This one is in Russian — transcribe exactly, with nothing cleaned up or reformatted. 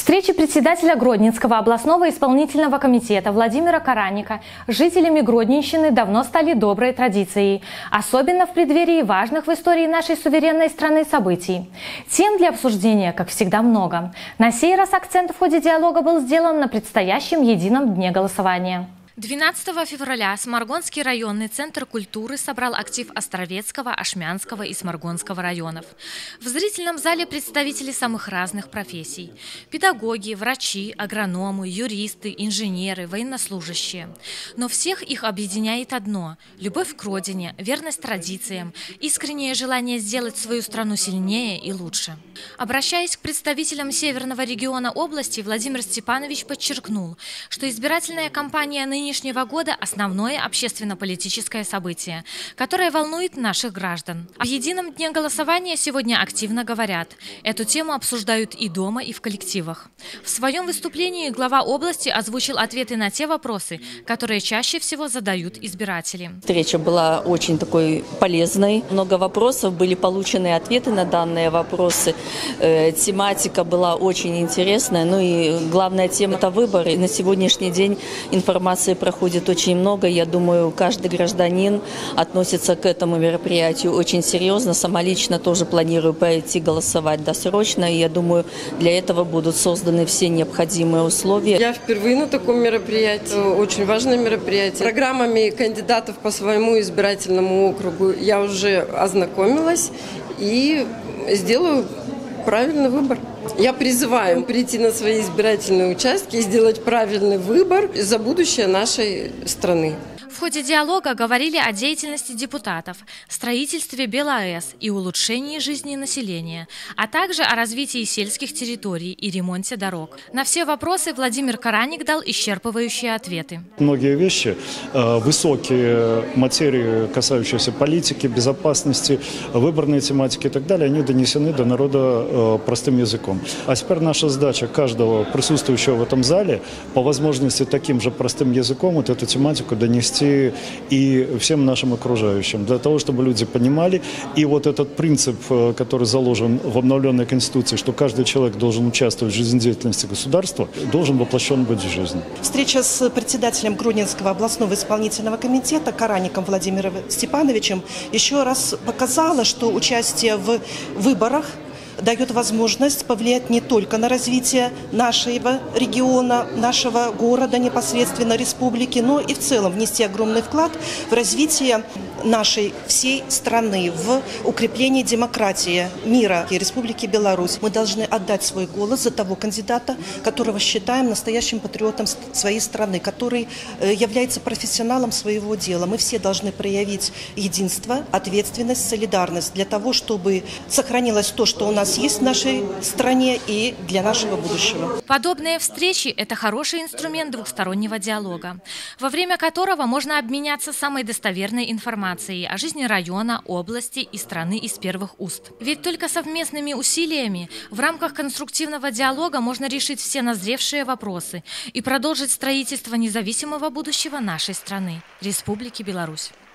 Встреча председателя Гродненского областного исполнительного комитета Владимира Караника с жителями Гродненщины давно стали доброй традицией, особенно в преддверии важных в истории нашей суверенной страны событий. Тем для обсуждения, как всегда, много. На сей раз акцент в ходе диалога был сделан на предстоящем едином дне голосования. двенадцатого февраля Сморгонский районный центр культуры собрал актив Островецкого, Ашмянского и Сморгонского районов. В зрительном зале представители самых разных профессий – педагоги, врачи, агрономы, юристы, инженеры, военнослужащие. Но всех их объединяет одно – любовь к родине, верность традициям, искреннее желание сделать свою страну сильнее и лучше. Обращаясь к представителям Северного региона области, Владимир Степанович подчеркнул, что избирательная кампания нынешнего нынешнего года – основное общественно-политическое событие, которое волнует наших граждан. О едином дне голосования сегодня активно говорят. Эту тему обсуждают и дома, и в коллективах. В своем выступлении глава области озвучил ответы на те вопросы, которые чаще всего задают избиратели. Встреча была очень такой полезной. Много вопросов, были получены ответы на данные вопросы. Э, тематика была очень интересная. Ну и главная тема – это выборы. На сегодняшний день информации проходит очень много. Я думаю, каждый гражданин относится к этому мероприятию очень серьезно. Сама лично тоже планирую пойти голосовать досрочно. И я думаю, для этого будут созданы все необходимые условия. Я впервые на таком мероприятии. Очень важное мероприятие. Программами кандидатов по своему избирательному округу я уже ознакомилась и сделаю правильный выбор. Я призываю прийти на свои избирательные участки и сделать правильный выбор за будущее нашей страны. В ходе диалога говорили о деятельности депутатов, строительстве БелАЭС и улучшении жизни населения, а также о развитии сельских территорий и ремонте дорог. На все вопросы Владимир Караник дал исчерпывающие ответы. Многие вещи, высокие материи, касающиеся политики, безопасности, выборной тематики и так далее, они донесены до народа простым языком. А теперь наша задача каждого присутствующего в этом зале по возможности таким же простым языком вот эту тематику донести и всем нашим окружающим, для того, чтобы люди понимали. И вот этот принцип, который заложен в обновленной Конституции, что каждый человек должен участвовать в жизнедеятельности государства, должен воплощен быть в жизни. Встреча с председателем Гродненского областного исполнительного комитета Караником Владимиром Степановичем еще раз показала, что участие в выборах дает возможность повлиять не только на развитие нашего региона, нашего города, непосредственно республики, но и в целом внести огромный вклад в развитие нашей всей страны, в укрепление демократии, мира и Республики Беларусь. Мы должны отдать свой голос за того кандидата, которого считаем настоящим патриотом своей страны, который является профессионалом своего дела. Мы все должны проявить единство, ответственность, солидарность для того, чтобы сохранилось то, что у нас есть в нашей стране и для нашего будущего. Подобные встречи – это хороший инструмент двухстороннего диалога, во время которого можно обменяться самой достоверной информацией о жизни района, области и страны из первых уст. Ведь только совместными усилиями в рамках конструктивного диалога можно решить все назревшие вопросы и продолжить строительство независимого будущего нашей страны – Республики Беларусь.